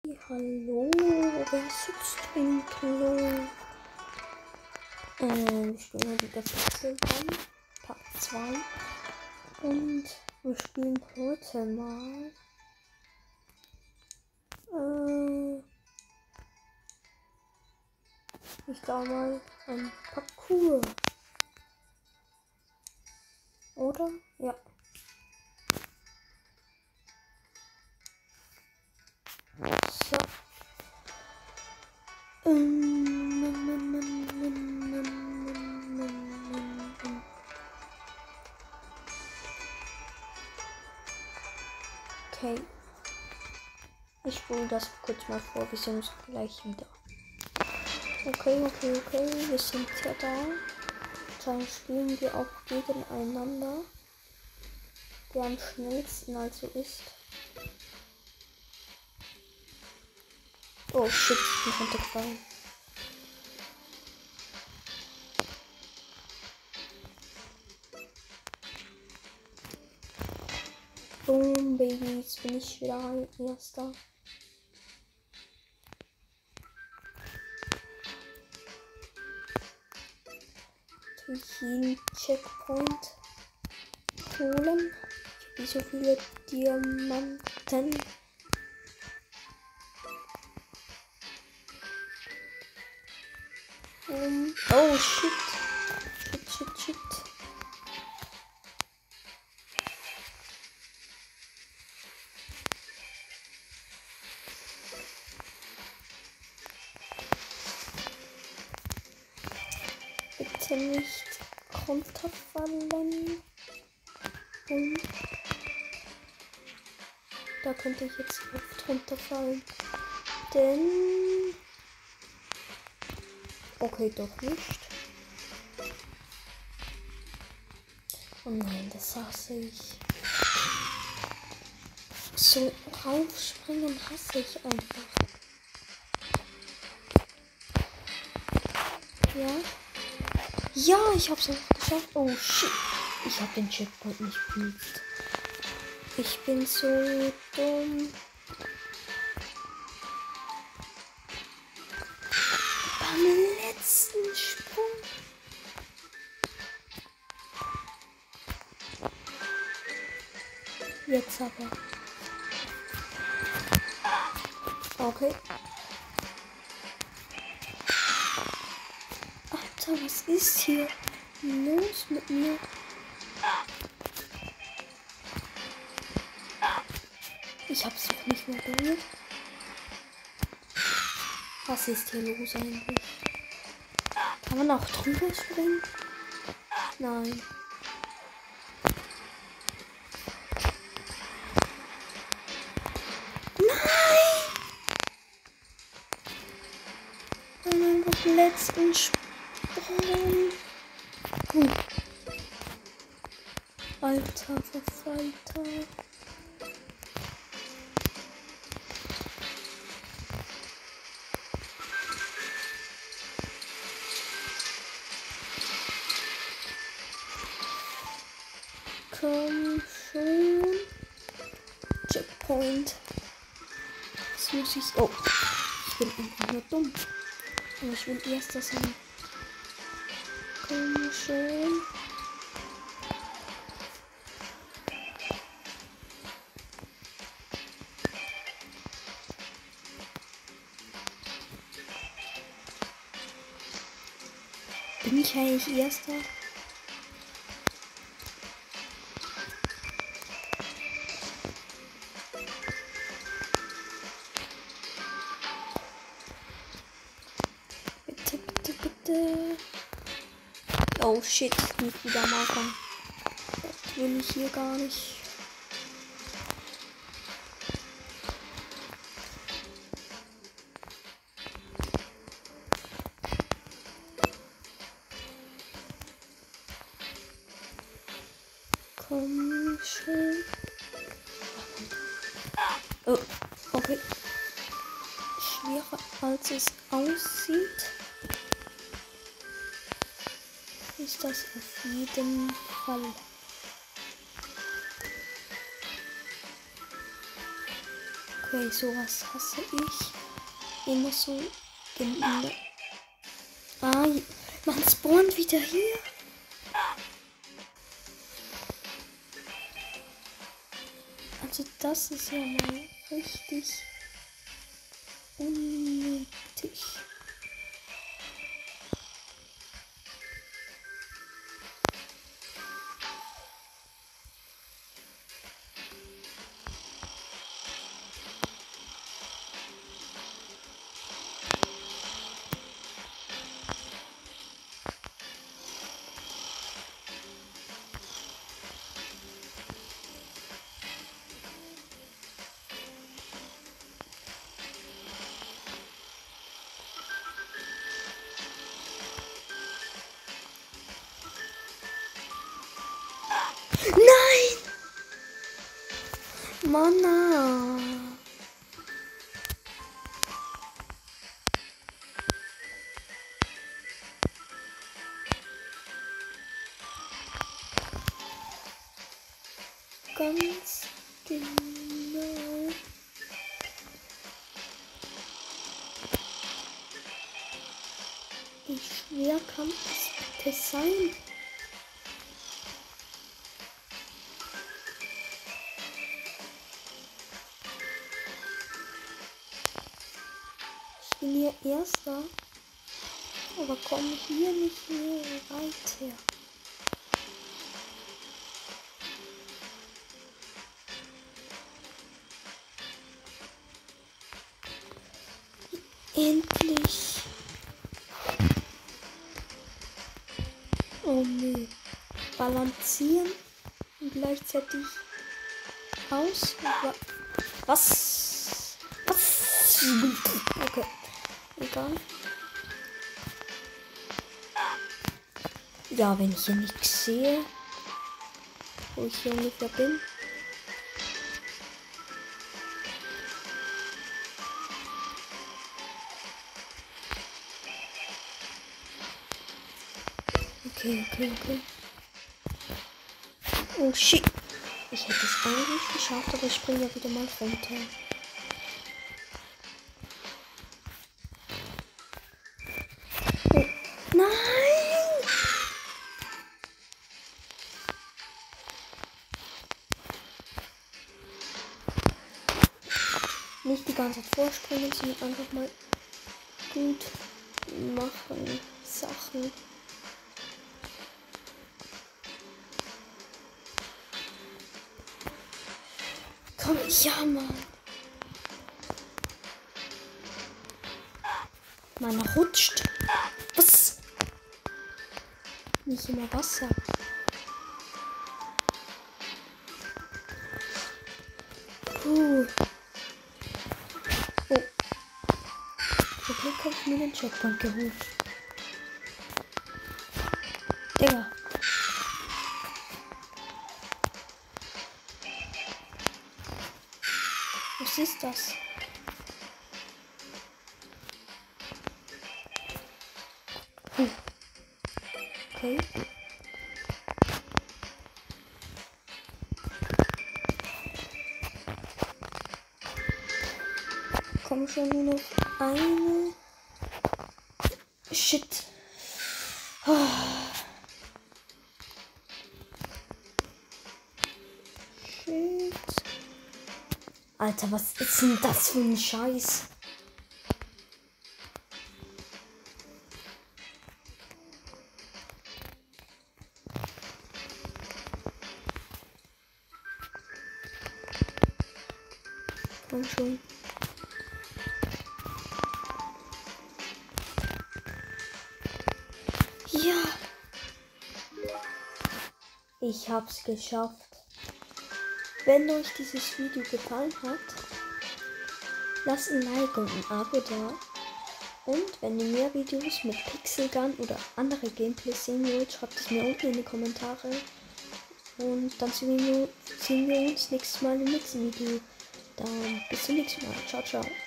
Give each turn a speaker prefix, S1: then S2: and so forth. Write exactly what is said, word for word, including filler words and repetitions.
S1: Hallo, wer sitzt im Klo? Ähm, ich spiele wieder Pixelband, Part zwei. Und wir spielen heute mal. Äh, ich glaube mal ein Parcours. Oder? Ja. So. Okay. Ich spule das kurz mal vor, wir sehen uns gleich wieder. Okay, okay, okay, wir sind ja da. Dann spielen wir auch gegeneinander. Der am schnellsten also ist. Oh shit, ich bin runtergefallen. Boom, Baby, jetzt bin ich wieder ein Erster. Jeden Checkpoint holen. Ich habe so viele Diamanten. Um, oh shit. Shit, shit, shit. Bitte nicht runterfallen. Um. Da könnte ich jetzt oft runterfallen. Denn. Okay, doch nicht. Oh nein, das hasse ich. So raufspringen hasse ich einfach. Ja. Ja, ich hab's auch geschafft. Oh shit. Ich hab den Checkpoint nicht benutzt. Ich bin so dumm. Beim letzten Sprung. Jetzt aber. Okay. Alter, was ist hier los mit mir? Ich hab's noch nicht mehr berührt. Was ist hier los eigentlich? Kann man auch drüber springen? Nein. Nein! Dann einfach den letzten Sprung. Hm. Alter Verfalter. Komm schon. Checkpoint. Das muss ich. Oh. Ich bin einfach nur dumm. Aber ich will erster sein. Komm schon. Bin ich eigentlich erster? Bitte, bitte, bitte. Oh shit, nicht wieder machen. Das will ich hier gar nicht. Komm schon. Oh, okay. Schwerer als es aussieht. Ist das auf jeden Fall. Okay, sowas hasse ich. Immer so. Genau. Ah, man spawnt wieder hier. Also das ist ja mal richtig unnötig. Nein! Mann! Ganz genau. Wie schwer kann es bitte sein? Ich bin hier Erster, aber komme hier nicht mehr weiter. Endlich. Oh nee. Balancieren und gleichzeitig aus. Was? Was? Okay. Egal. Ja, wenn ich hier nichts sehe, wo ich hier ungefähr bin. Okay, okay, okay. Oh shit. Ich hätte es eigentlich geschafft, aber ich springe ja wieder mal runter. Oh. Nein! Nicht die ganze Zeit vorspringen, sondern einfach mal gut machen Sachen. Komm, ja, Mann. Meiner rutscht. Was? Nicht immer Wasser. Puh. Oh. Okay, hab ich mir den Checkpoint geholt. Digga. Was ist das? Hm. Okay. Komm schon, nur noch eine. Shit. Oh. Shit. Alter, was ist denn das für ein Scheiß? Komm schon. Ja. Ich hab's geschafft. Wenn euch dieses Video gefallen hat, lasst ein Like und ein Abo da. Und wenn ihr mehr Videos mit Pixel Gun oder andere Gameplays sehen wollt, schreibt es mir unten in die Kommentare. Und dann sehen wir, sehen wir uns nächstes Mal im nächsten Video. Dann bis zum nächsten Mal. Ciao, ciao.